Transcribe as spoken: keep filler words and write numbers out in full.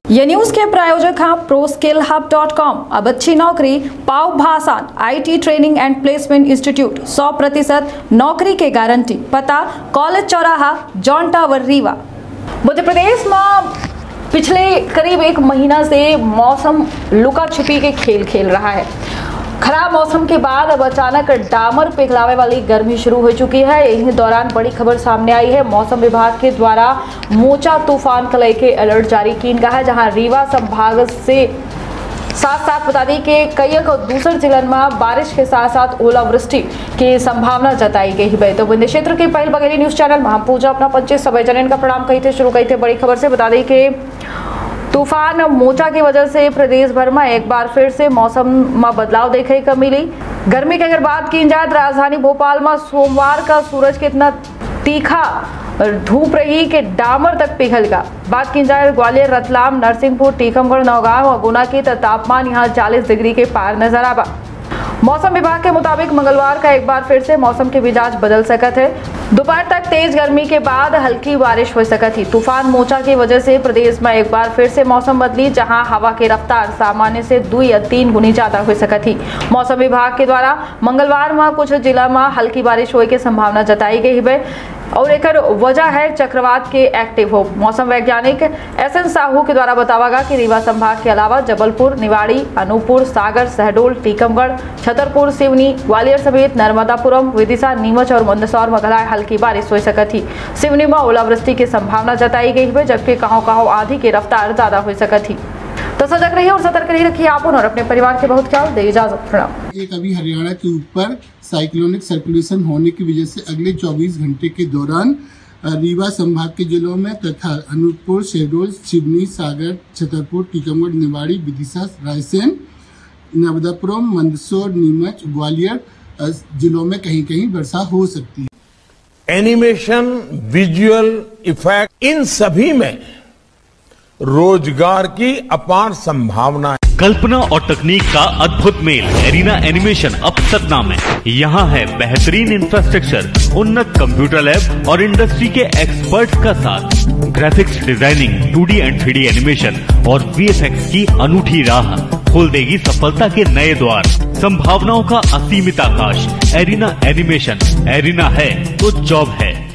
ये न्यूज के प्रायोजक हैं Pro Skill Hub dot com. अब अच्छी नौकरी पाओ भाषा IT training and placement institute, सौ प्रतिशत नौकरी के गारंटी। पता कॉलेज चौराहा, जॉन टावर, रीवा। मध्य प्रदेश में पिछले करीब एक महीना से मौसम लुका छिपी के खेल खेल रहा है। खराब मौसम के बाद अब अचानक डामर पिघलावे वाली गर्मी शुरू हो चुकी है। यही दौरान बड़ी खबर सामने आई है। मौसम विभाग के द्वारा मोचा तूफान को लेकर अलर्ट जारी किया गया है, जहां रीवा संभाग से साथ साथ बता दी कि कई दूसरे जिलों में बारिश के साथ साथ ओलावृष्टि की संभावना जताई गई है। तो विंध्य क्षेत्र के पहल बघेली न्यूज चैनल महापूजा अपना पंचे सभी जनन का प्रणाम कही थे शुरू कही थे बड़ी खबर से। बता दी कि तूफान मोचा की वजह से प्रदेश भर में एक बार फिर से मौसम में बदलाव देखने को मिली। गर्मी की अगर बात की जाए, राजधानी भोपाल में सोमवार का सूरज कितना तीखा धूप रही कि डामर तक पिघल गया। बात की जाए ग्वालियर, रतलाम, नरसिंहपुर, टीकमगढ़, नौगांव और गुना की, तो तापमान यहाँ चालीस डिग्री के पार नजर आवा। मौसम विभाग के मुताबिक मंगलवार का एक बार फिर से मौसम के मिजाज बदल सकत है। दोपहर तक तेज गर्मी के बाद हल्की बारिश हो सकत थी। तूफान मोचा की वजह से प्रदेश में एक बार फिर से मौसम बदली, जहां हवा की रफ्तार सामान्य से दो या तीन गुनी ज्यादा हो सकत थी। मौसम विभाग के द्वारा मंगलवार में कुछ जिला में हल्की बारिश होने की संभावना जताई गई है और एक वजह है चक्रवात के एक्टिव हो। मौसम वैज्ञानिक एस एन साहू के द्वारा बतावागा कि रीवा संभाग के अलावा जबलपुर, निवाड़ी, अनूपपुर, सागर, शहडोल, टीकमगढ़, छतरपुर, सिवनी, ग्वालियर समेत नर्मदापुरम, विदिशा, नीमच और मंदसौर में घला हल्की बारिश हो सकती थी। सिवनी में ओलावृष्टि की संभावना जताई गई है, जबकि कहां कहां आंधी की रफ्तार ज्यादा हो सकती थी। तो सजग रहिए और सतर्क रहिए, रखिए आप और अपने परिवार के बहुत ख्याल। दे इजाजत, प्रणाम। एक अभी हरियाणा के ऊपर साइक्लोनिक सर्कुलेशन होने की वजह से अगले चौबीस घंटे के दौरान रीवा संभाग के जिलों में तथा अनूपपुर, शहडोल, सिवनी, सागर, छतरपुर, टीकमगढ़, निवाड़ी, विदिशा, रायसेन, नर्मदापुरम, मंदसौर, नीमच, ग्वालियर जिलों में कहीं कहीं वर्षा हो सकती है। एनिमेशन, विजुअल इफेक्ट, इन सभी में रोजगार की अपार संभावना है। कल्पना और तकनीक का अद्भुत मेल एरिना एनिमेशन अब सतना में। यहाँ है बेहतरीन इंफ्रास्ट्रक्चर, उन्नत कंप्यूटर लैब और इंडस्ट्री के एक्सपर्ट्स का साथ। Graphics designing, two D and three D animation और वी एफ एक्स की अनूठी राह खोल देगी सफलता के नए द्वार। संभावनाओं का असीमित आकाश। एरिना एनिमेशन, एरिना है तो जॉब है।